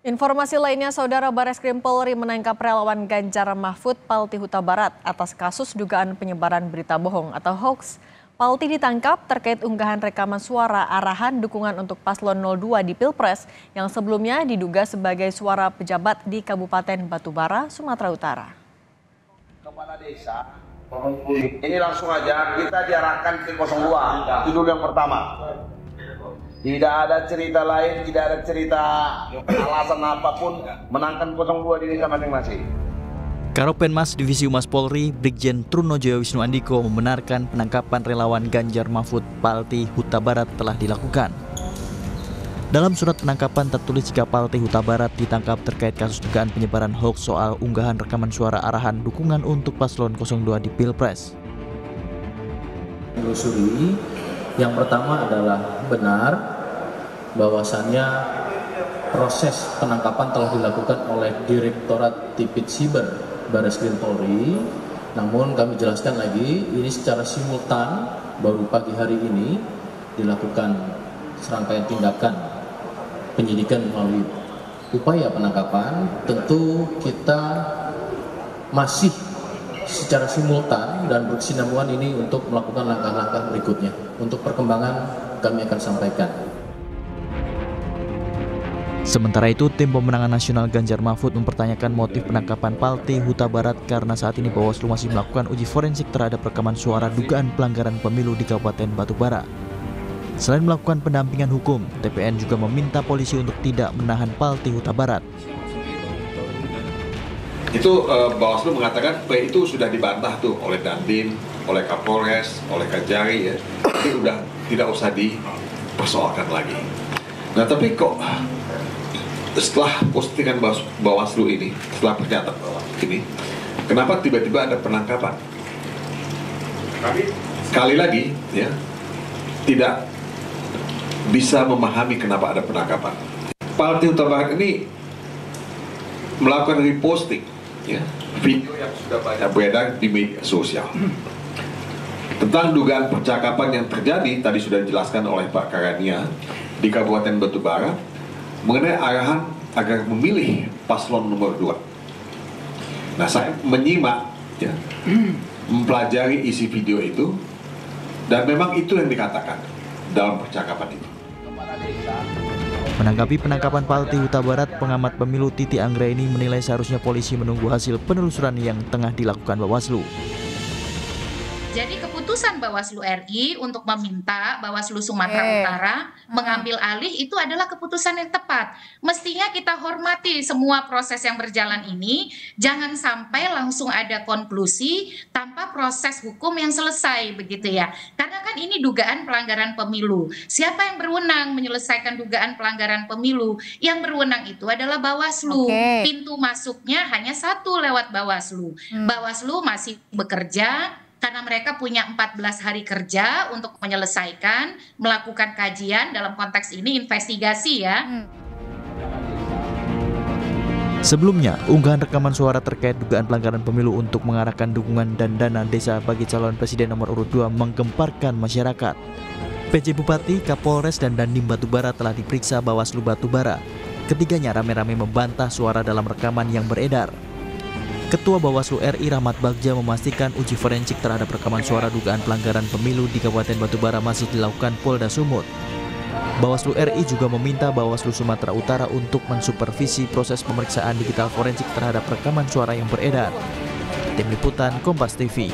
Informasi lainnya, Saudara Bareskrim Polri menangkap relawan Ganjar Mahfud Palti Huta Barat atas kasus dugaan penyebaran berita bohong atau hoax. Palti ditangkap terkait unggahan rekaman suara arahan dukungan untuk Paslon 02 di Pilpres yang sebelumnya diduga sebagai suara pejabat di Kabupaten Batubara, Sumatera Utara. Kepala desa, ini langsung aja kita diarahkan ke 02, itu dulu yang pertama. Tidak ada cerita lain, tidak ada cerita alasan apapun, menangkan 02 di desa masing-masing. Karopenmas Divisi Humas Polri, Brigjen Trunojoyo Wisnu Andiko membenarkan penangkapan relawan Ganjar Mahfud Palti Huta Barat telah dilakukan. Dalam surat penangkapan tertulis jika Palti Huta Barat ditangkap terkait kasus dugaan penyebaran hoax soal unggahan rekaman suara arahan dukungan untuk Paslon 02 di Pilpres. Menelusuri, yang pertama adalah benar bahwasannya proses penangkapan telah dilakukan oleh Direktorat Tipit Siber Bareskrim Polri. Namun kami jelaskan lagi, ini secara simultan baru pagi hari ini dilakukan serangkaian tindakan penyidikan melalui upaya penangkapan. Tentu kita masih secara simultan dan berkesinambungan ini untuk melakukan langkah-langkah berikutnya. Untuk perkembangan kami akan sampaikan. Sementara itu, tim pemenangan nasional Ganjar Mahfud mempertanyakan motif penangkapan Palti Huta Barat karena saat ini Bawaslu masih melakukan uji forensik terhadap rekaman suara dugaan pelanggaran pemilu di Kabupaten Batubara. Selain melakukan pendampingan hukum, TPN juga meminta polisi untuk tidak menahan Palti Huta Barat. Itu Bawaslu mengatakan itu sudah dibantah tuh oleh Dandim, oleh Kapolres, oleh Kajari ya. Jadi udah tidak usah dipersoalkan lagi. Nah tapi kok setelah postingan Bawaslu ini, setelah pernyataan ini, kenapa tiba-tiba ada penangkapan? Sekali lagi ya, tidak bisa memahami kenapa ada penangkapan. Palti Huta Barat ini melakukan reposting ya, video yang sudah banyak beredar di media sosial tentang dugaan percakapan yang terjadi, tadi sudah dijelaskan oleh Pak Karania, di Kabupaten Batubara mengenai arahan agar memilih paslon nomor 2. Nah, saya menyimak ya, mempelajari isi video itu, dan memang itu yang dikatakan dalam percakapan itu. Menanggapi penangkapan Palti Huta Barat, pengamat pemilu Titi Anggraini menilai seharusnya polisi menunggu hasil penelusuran yang tengah dilakukan Bawaslu. Jadi keputusan Bawaslu RI untuk meminta Bawaslu Sumatera Utara mengambil alih itu adalah keputusan yang tepat. Mestinya kita hormati semua proses yang berjalan ini, jangan sampai langsung ada konklusi tanpa proses hukum yang selesai begitu ya. Karena kan ini dugaan pelanggaran pemilu. Siapa yang berwenang menyelesaikan dugaan pelanggaran pemilu? Yang berwenang itu adalah Bawaslu. Pintu masuknya hanya satu lewat Bawaslu. Bawaslu masih bekerja karena mereka punya 14 hari kerja untuk menyelesaikan, melakukan kajian, dalam konteks ini investigasi ya. Sebelumnya, unggahan rekaman suara terkait dugaan pelanggaran pemilu untuk mengarahkan dukungan dan dana desa bagi calon presiden nomor urut 2 menggemparkan masyarakat. PJ Bupati, Kapolres, dan Dandim Batubara telah diperiksa Bawaslu Batubara. Ketiganya rame-rame membantah suara dalam rekaman yang beredar. Ketua Bawaslu RI Rahmat Bagja memastikan uji forensik terhadap rekaman suara dugaan pelanggaran pemilu di Kabupaten Batubara masih dilakukan Polda Sumut. Bawaslu RI juga meminta Bawaslu Sumatera Utara untuk mensupervisi proses pemeriksaan digital forensik terhadap rekaman suara yang beredar. Tim Liputan Kompas TV.